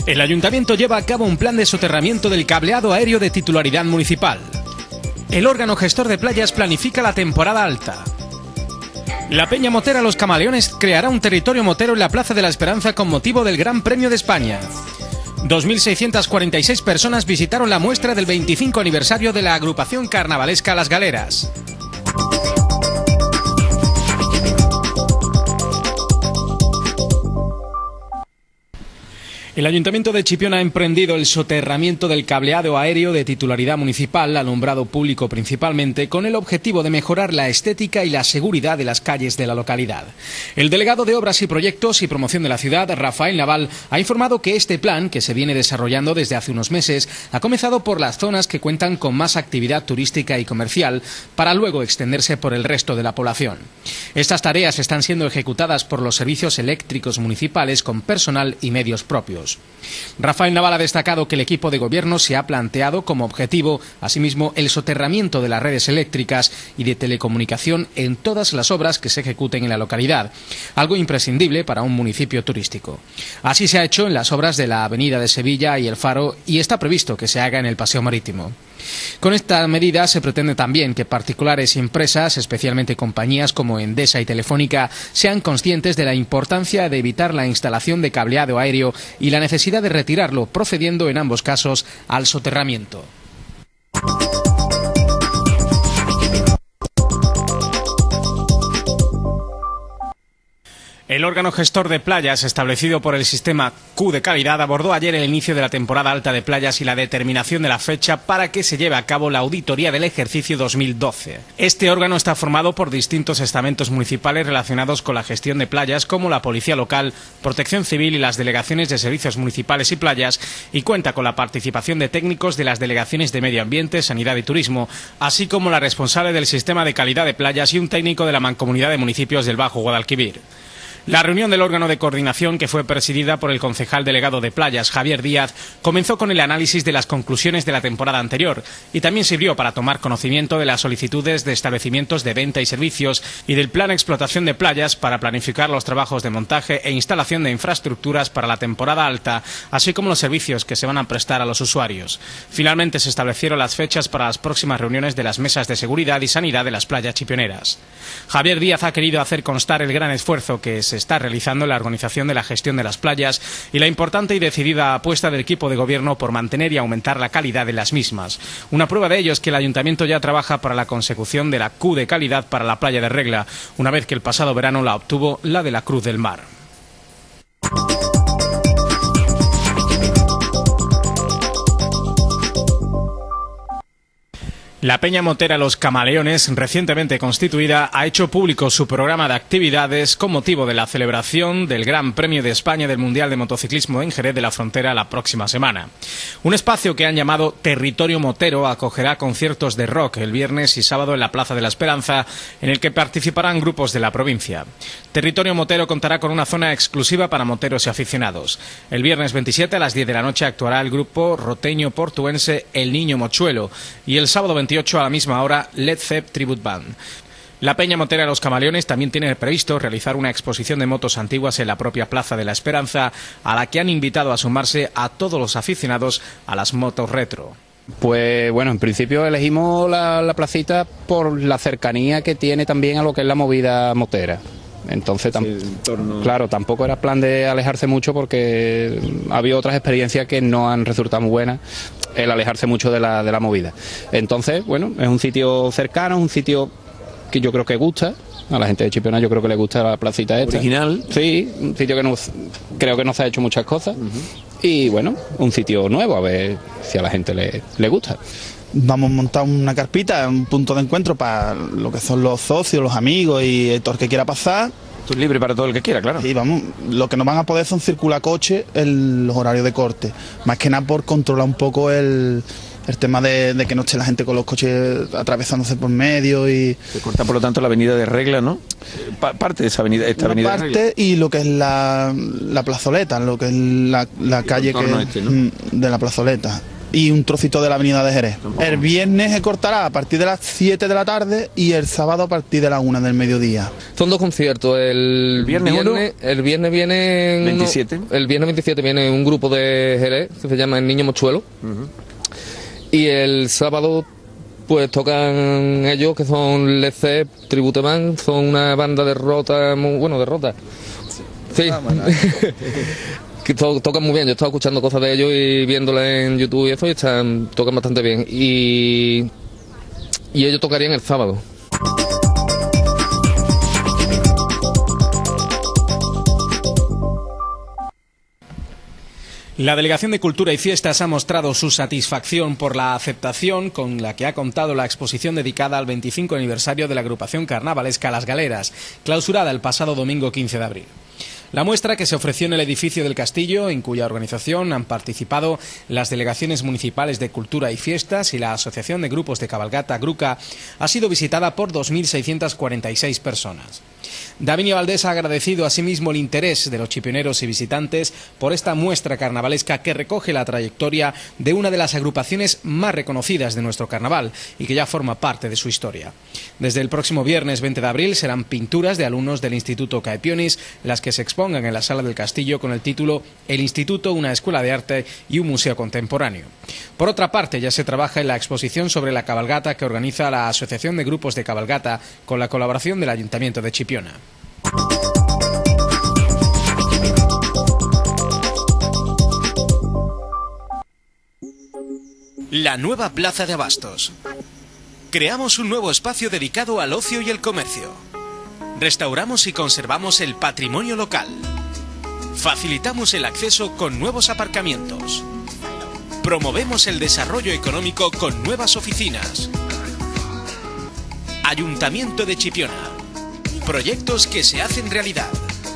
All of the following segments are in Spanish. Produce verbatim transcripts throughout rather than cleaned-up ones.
El Ayuntamiento lleva a cabo un plan de soterramiento del cableado aéreo de titularidad municipal. El órgano gestor de playas planifica la temporada alta. La Peña Motera Los Camaleones creará un territorio motero en la Plaza de la Esperanza con motivo del Gran Premio de España. dos mil seiscientas cuarenta y seis personas visitaron la muestra del veinticinco aniversario de la agrupación carnavalesca Las Galeras. El Ayuntamiento de Chipión ha emprendido el soterramiento del cableado aéreo de titularidad municipal, alumbrado público principalmente, con el objetivo de mejorar la estética y la seguridad de las calles de la localidad. El delegado de Obras y Proyectos y Promoción de la ciudad, Rafael Naval, ha informado que este plan, que se viene desarrollando desde hace unos meses, ha comenzado por las zonas que cuentan con más actividad turística y comercial, para luego extenderse por el resto de la población. Estas tareas están siendo ejecutadas por los servicios eléctricos municipales con personal y medios propios. Rafael Naval ha destacado que el equipo de gobierno se ha planteado como objetivo, asimismo, el soterramiento de las redes eléctricas y de telecomunicación en todas las obras que se ejecuten en la localidad, algo imprescindible para un municipio turístico. Así se ha hecho en las obras de la Avenida de Sevilla y el Faro y está previsto que se haga en el Paseo Marítimo. Con esta medida se pretende también que particulares y empresas, especialmente compañías como Endesa y Telefónica, sean conscientes de la importancia de evitar la instalación de cableado aéreo y la necesidad de retirarlo, procediendo en ambos casos al soterramiento. El órgano gestor de playas, establecido por el sistema Q de calidad, abordó ayer el inicio de la temporada alta de playas y la determinación de la fecha para que se lleve a cabo la auditoría del ejercicio dos mil doce. Este órgano está formado por distintos estamentos municipales relacionados con la gestión de playas, como la Policía Local, Protección Civil y las delegaciones de servicios municipales y playas, y cuenta con la participación de técnicos de las delegaciones de Medio Ambiente, Sanidad y Turismo, así como la responsable del sistema de calidad de playas y un técnico de la Mancomunidad de Municipios del Bajo Guadalquivir. La reunión del órgano de coordinación, que fue presidida por el concejal delegado de Playas, Javier Díaz, comenzó con el análisis de las conclusiones de la temporada anterior y también sirvió para tomar conocimiento de las solicitudes de establecimientos de venta y servicios y del plan de explotación de playas para planificar los trabajos de montaje e instalación de infraestructuras para la temporada alta, así como los servicios que se van a prestar a los usuarios. Finalmente se establecieron las fechas para las próximas reuniones de las mesas de seguridad y sanidad de las playas chipioneras. Javier Díaz ha querido hacer constar el gran esfuerzo que se está realizando en la organización de la gestión de las playas y la importante y decidida apuesta del equipo de gobierno por mantener y aumentar la calidad de las mismas. Una prueba de ello es que el Ayuntamiento ya trabaja para la consecución de la Q de calidad para la playa de Regla, una vez que el pasado verano la obtuvo la de la Cruz del Mar. La Peña Motera Los Camaleones, recientemente constituida, ha hecho público su programa de actividades con motivo de la celebración del Gran Premio de España del Mundial de Motociclismo en Jerez de la Frontera la próxima semana. Un espacio que han llamado Territorio Motero acogerá conciertos de rock el viernes y sábado en la Plaza de la Esperanza, en el que participarán grupos de la provincia. Territorio Motero contará con una zona exclusiva para moteros y aficionados. El viernes veintisiete a las diez de la noche actuará el grupo roteño portuense El Niño Mochuelo y el sábado veintiocho a la misma hora Led Zepp Tribute Band. La Peña Motera Los Camaleones también tiene previsto realizar una exposición de motos antiguas en la propia Plaza de la Esperanza, a la que han invitado a sumarse a todos los aficionados a las motos retro. Pues bueno, en principio elegimos la, la placita por la cercanía que tiene también a lo que es la movida motera. Entonces, sí, torno... claro, tampoco era plan de alejarse mucho porque había otras experiencias que no han resultado muy buenas, el alejarse mucho de la, de la movida. Entonces, bueno, es un sitio cercano, un sitio que yo creo que gusta, a la gente de Chipiona yo creo que le gusta la placita esta. ¿Original? Sí, un sitio que no, creo que no se ha hecho muchas cosas, uh-huh. Y bueno, un sitio nuevo, a ver si a la gente le, le gusta. Vamos a montar una carpita, un punto de encuentro para lo que son los socios, los amigos y todo el que quiera pasar. Tú es libre para todo el que quiera, claro. Y vamos, lo que no van a poder son circular coches en los horarios de corte. Más que nada por controlar un poco el, el tema de, de que no esté la gente con los coches atravesándose por medio y... Se corta por lo tanto la avenida de Regla, ¿no? Pa parte de esa avenida, esta Una avenida parte de Regla. Y lo que es la, la plazoleta, lo que es la, la calle que, este, ¿no? de la plazoleta. y un trocito de la avenida de Jerez. El viernes se cortará a partir de las siete de la tarde y el sábado a partir de la una del mediodía. Son dos conciertos. El viernes, viernes, el viernes viene veintisiete. Uno, el viernes veintisiete viene un grupo de Jerez que se llama El Niño Mochuelo. Uh-huh. Y el sábado pues tocan ellos, que son Led Zeppelin, Tribute Band, son una banda de rota, muy, bueno, de rota. Sí. sí. Ah, bueno. Que to tocan muy bien. Yo he estado escuchando cosas de ellos y viéndolas en YouTube y eso, y están, tocan bastante bien. Y, y ellos tocarían el sábado. La Delegación de Cultura y Fiestas ha mostrado su satisfacción por la aceptación con la que ha contado la exposición dedicada al veinticinco aniversario de la agrupación carnavalesca Las Galeras, clausurada el pasado domingo quince de abril. La muestra, que se ofreció en el edificio del Castillo, en cuya organización han participado las delegaciones municipales de Cultura y Fiestas y la Asociación de Grupos de Cabalgata Gruca, ha sido visitada por dos mil seiscientas cuarenta y seis personas. Davinia Valdés ha agradecido asimismo el interés de los chipioneros y visitantes por esta muestra carnavalesca que recoge la trayectoria de una de las agrupaciones más reconocidas de nuestro carnaval y que ya forma parte de su historia. Desde el próximo viernes veinte de abril serán pinturas de alumnos del Instituto Caepionis las que se expongan en la Sala del Castillo con el título El Instituto, una escuela de arte y un museo contemporáneo. Por otra parte, ya se trabaja en la exposición sobre la cabalgata que organiza la Asociación de Grupos de Cabalgata con la colaboración del Ayuntamiento de Chipiona. La nueva Plaza de Abastos. Creamos un nuevo espacio dedicado al ocio y el comercio. Restauramos y conservamos el patrimonio local. Facilitamos el acceso con nuevos aparcamientos. Promovemos el desarrollo económico con nuevas oficinas. Ayuntamiento de Chipiona. Proyectos que se hacen realidad.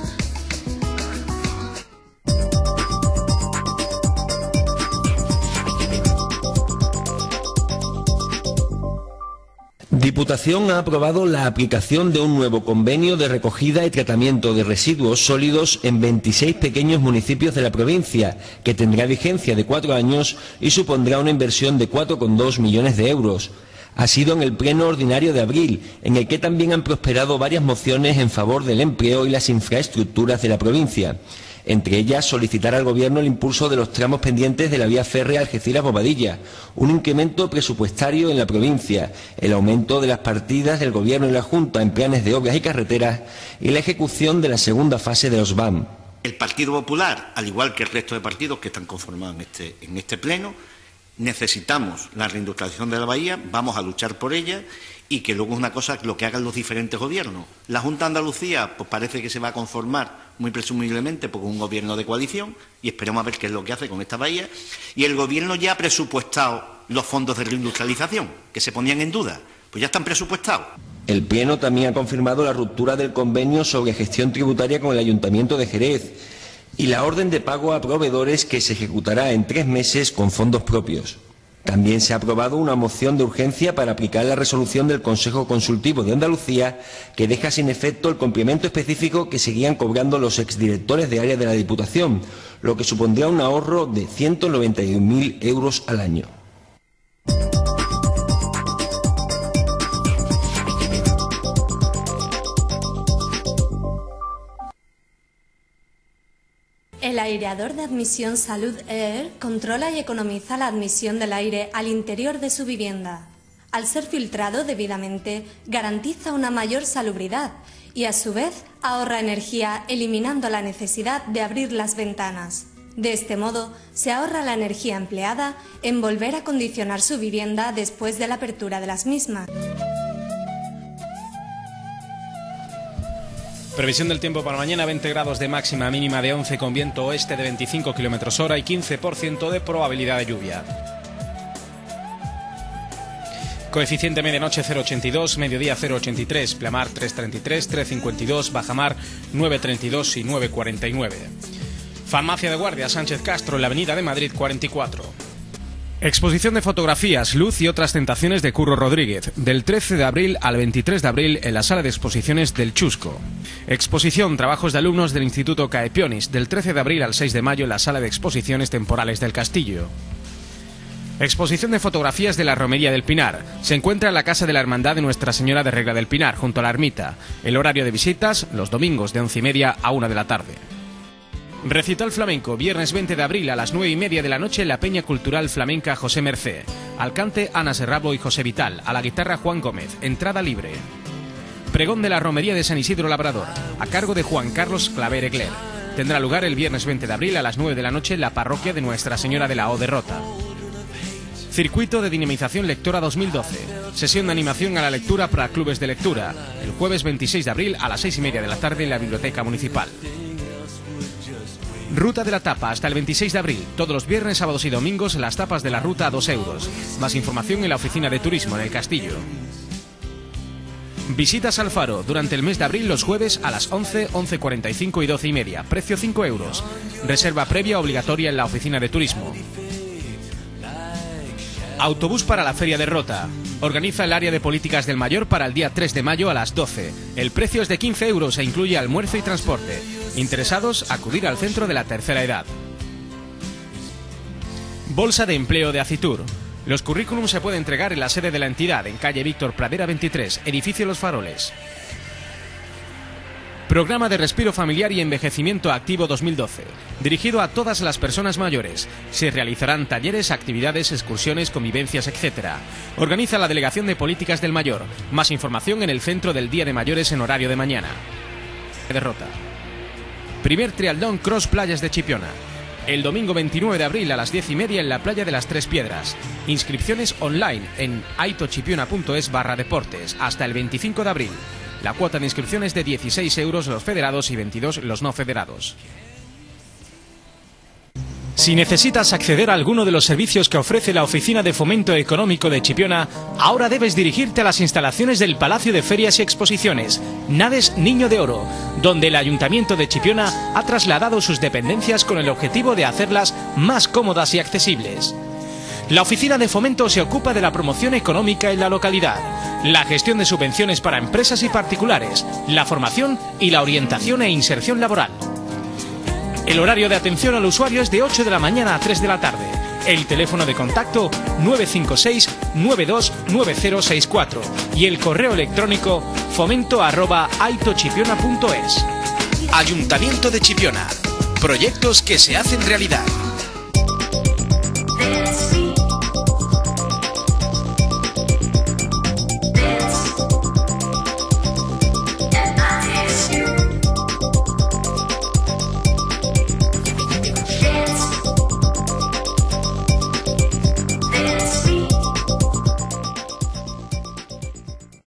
Diputación ha aprobado la aplicación de un nuevo convenio de recogida y tratamiento de residuos sólidos en veintiséis pequeños municipios de la provincia, que tendrá vigencia de cuatro años y supondrá una inversión de cuatro coma dos millones de euros. Ha sido en el pleno ordinario de abril, en el que también han prosperado varias mociones en favor del empleo y las infraestructuras de la provincia. Entre ellas, solicitar al Gobierno el impulso de los tramos pendientes de la vía férrea Algeciras-Bobadilla, un incremento presupuestario en la provincia, el aumento de las partidas del Gobierno y la Junta en planes de obras y carreteras y la ejecución de la segunda fase de los B A M. El Partido Popular, al igual que el resto de partidos que están conformados en este, en este pleno, necesitamos la reindustrialización de la bahía, vamos a luchar por ella y que luego es una cosa lo que hagan los diferentes gobiernos. La Junta de Andalucía pues parece que se va a conformar muy presumiblemente con un gobierno de coalición y esperemos a ver qué es lo que hace con esta bahía. Y el Gobierno ya ha presupuestado los fondos de reindustrialización, que se ponían en duda, pues ya están presupuestados. El Pleno también ha confirmado la ruptura del convenio sobre gestión tributaria con el Ayuntamiento de Jerez y la orden de pago a proveedores que se ejecutará en tres meses con fondos propios. También se ha aprobado una moción de urgencia para aplicar la resolución del Consejo Consultivo de Andalucía que deja sin efecto el complemento específico que seguían cobrando los exdirectores de área de la Diputación, lo que supondría un ahorro de ciento noventa y un mil euros al año. El aireador de admisión Salud Air controla y economiza la admisión del aire al interior de su vivienda. Al ser filtrado debidamente, garantiza una mayor salubridad y, a su vez, ahorra energía eliminando la necesidad de abrir las ventanas. De este modo, se ahorra la energía empleada en volver a acondicionar su vivienda después de la apertura de las mismas. Previsión del tiempo para mañana: veinte grados de máxima, mínima de once, con viento oeste de veinticinco kilómetros hora y quince por ciento de probabilidad de lluvia. Coeficiente medianoche cero coma ochenta y dos, mediodía cero coma ochenta y tres, pleamar tres coma treinta y tres, tres coma cincuenta y dos, bajamar nueve coma treinta y dos y nueve coma cuarenta y nueve. Farmacia de Guardia Sánchez Castro, en la avenida de Madrid cuarenta y cuatro. Exposición de fotografías, luz y otras tentaciones de Curro Rodríguez, del trece de abril al veintitrés de abril en la sala de exposiciones del Chusco. Exposición Trabajos de alumnos del Instituto Caepionis, del trece de abril al seis de mayo en la sala de exposiciones temporales del Castillo. Exposición de fotografías de la Romería del Pinar. Se encuentra en la Casa de la Hermandad de Nuestra Señora de Regla del Pinar, junto a la ermita. El horario de visitas, los domingos de once y media a una de la tarde. Recital flamenco, viernes veinte de abril a las nueve y media de la noche en la Peña Cultural Flamenca José Mercé. Al cante Ana Serrabo y José Vital, a la guitarra Juan Gómez, entrada libre. Pregón de la Romería de San Isidro Labrador, a cargo de Juan Carlos Claver Egler. Tendrá lugar el viernes veinte de abril a las nueve de la noche en la parroquia de Nuestra Señora de la O de Rota. Circuito de Dinamización Lectora dos mil doce. Sesión de animación a la lectura para clubes de lectura. El jueves veintiséis de abril a las seis y media de la tarde en la Biblioteca Municipal. Ruta de la tapa hasta el veintiséis de abril. Todos los viernes, sábados y domingos las tapas de la ruta a dos euros. Más información en la Oficina de Turismo en el Castillo. Visitas al Faro durante el mes de abril los jueves a las once, once cuarenta y cinco y doce y media. Precio cinco euros. Reserva previa obligatoria en la Oficina de Turismo. Autobús para la Feria de Rota. Organiza el área de políticas del Mayor para el día tres de mayo a las doce. El precio es de quince euros e incluye almuerzo y transporte. Interesados, acudir al centro de la tercera edad. Bolsa de empleo de Acitur. Los currículums se pueden entregar en la sede de la entidad, en calle Víctor Pradera veintitrés, edificio Los Faroles. Programa de Respiro Familiar y Envejecimiento Activo dos mil doce, dirigido a todas las personas mayores. Se realizarán talleres, actividades, excursiones, convivencias, etcétera. Organiza la Delegación de Políticas del Mayor. Más información en el Centro del Día de Mayores en horario de mañana. Derrota. Primer triatlón Cross Playas de Chipiona. El domingo veintinueve de abril a las diez y media en la playa de las Tres Piedras. Inscripciones online en aitochipiona punto es barra deportes hasta el veinticinco de abril. La cuota de inscripción es de dieciséis euros los federados y veintidós los no federados. Si necesitas acceder a alguno de los servicios que ofrece la Oficina de Fomento Económico de Chipiona, ahora debes dirigirte a las instalaciones del Palacio de Ferias y Exposiciones, Nades Niño de Oro, donde el Ayuntamiento de Chipiona ha trasladado sus dependencias con el objetivo de hacerlas más cómodas y accesibles. La Oficina de Fomento se ocupa de la promoción económica en la localidad, la gestión de subvenciones para empresas y particulares, la formación y la orientación e inserción laboral. El horario de atención al usuario es de ocho de la mañana a tres de la tarde. El teléfono de contacto nueve cinco seis, nueve dos nueve cero seis cuatro y el correo electrónico fomento arroba aitochipiona punto es. Ayuntamiento de Chipiona. Proyectos que se hacen realidad.